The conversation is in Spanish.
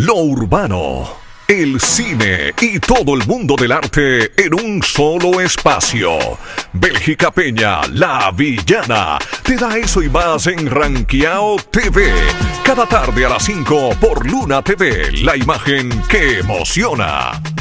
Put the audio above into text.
lo urbano, el cine y todo el mundo del arte en un solo espacio. Bélgica Peña, la villana, te da eso y más en Ranqueao TV. Cada tarde a las 5 por Luna TV, la imagen que emociona.